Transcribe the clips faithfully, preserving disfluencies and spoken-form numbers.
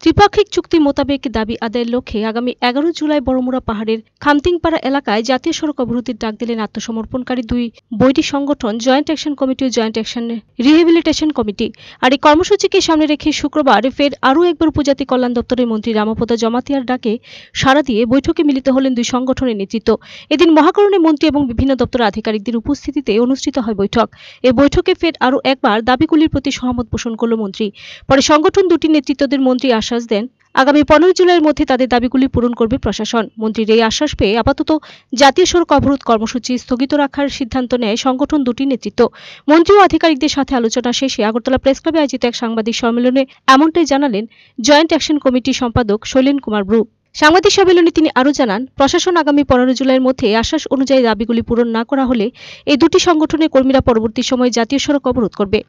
ত্রিপাক্ষিক চুক্তি মোতাবেক দাবি আদায়ের লক্ষ্যে আগামী এগারো জুলাই বড়মুড়া পাহাড়ের খামতিংপাড়া এলাকায় জাতীয় সড়ক অবরোধের ডাক দিলেন আত্মসমর্পণকারী দুই বৈরী সংগঠন জয়েন্ট অ্যাকশন কমিটি ও জয়েন্ট অ্যাকশন রিহেবিলিটেশন কমিটি। আর এই কর্মসূচিকে সামনে রেখে শুক্রবার ফের আরও একবার উপজাতি কল্যাণ দপ্তরের মন্ত্রী রামাপদ জমাতিয়ার ডাকে সাড়া দিয়ে বৈঠকে মিলিত হলেন দুই সংগঠনের নেতৃত্ব। এদিন মহাকরণে মন্ত্রী এবং বিভিন্ন দপ্তরের আধিকারিকদের উপস্থিতিতে অনুষ্ঠিত হয় বৈঠক। এই বৈঠকে ফের আরও একবার দাবিগুলির প্রতি সহমত পোষণ করল মন্ত্রী। পরে সংগঠন দুটির নেতৃত্বদের মন্ত্রী আশ্বাস দেন আগামী পনেরো জুলাইয়ের মধ্যে তাদের দাবিগুলি পূরণ করবে প্রশাসন। মন্ত্রীর এই আশ্বাস পেয়ে আপাতত জাতীয় সড়ক অবরোধ কর্মসূচি স্থগিত রাখার সিদ্ধান্ত নেয় সংগঠন দুটির নেতৃত্ব। মন্ত্রী ও আধিকারিকদের সাথে আলোচনা শেষে আগরতলা প্রেস ক্লাবে আয়োজিত এক সাংবাদিক সম্মেলনে এমনটাই জানালেন জয়েন্ট অ্যাকশন কমিটির সম্পাদক শৈলেন কুমার ব্রু। সাংবাদিক সম্মেলনে তিনি আরও জানান, প্রশাসন আগামী পনেরো জুলাইয়ের মধ্যে আশ্বাস অনুযায়ী দাবিগুলি পূরণ না করা হলে এই দুটি সংগঠনের কর্মীরা পরবর্তী সময়ে জাতীয় সড়ক অবরোধ করবে।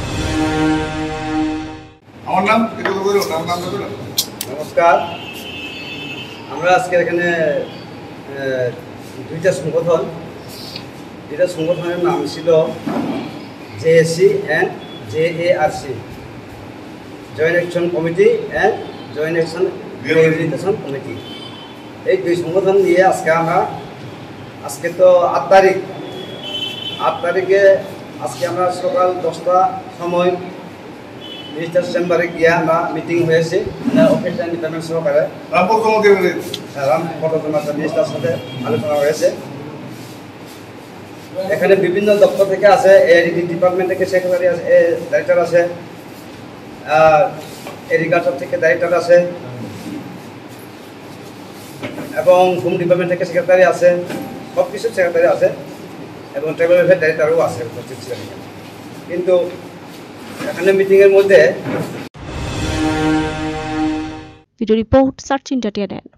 নমস্কার, আমরা আজকে এখানে দুইটা সংগঠন, এটা সংগঠনের নাম ছিল JAC and JARC, joint action committee and joint action rehabilitation committee. এই দুই সংগঠন নিয়ে আজকে আমরা আজকে তো আট তারিখ আট তারিখে আজকে আমরা সকাল দশটা সময় মিনিস্টার চেম্বারে গিয়ে আমরা মিটিং হয়েছে অফিস অ্যান্ড ডিপার্টমেন্ট সহকারে রামপদ মিনিস্টার সাথে আলোচনা হয়েছে। এখানে বিভিন্ন দপ্তর থেকে আছে, এডিটি ডিপার্টমেন্ট থেকে সেক্রেটারি আছে, ডাইরেক্টর আছে, এগ্রিকালচার থেকে ডাইরেক্টর আছে এবং হোম ডিপার্টমেন্ট থেকে সেক্রেটারি আছে, সব কিছুর সেক্রেটারি আছে এবং ট্রাইবাল ওয়েলফেয়ার ডাইরেক্টরও আছে উপস্থিত ছিলেন। কিন্তু এখানে মিটিংয়ের মধ্যে ভিডিও রিপোর্ট সার্চ ইন্ডিয়া।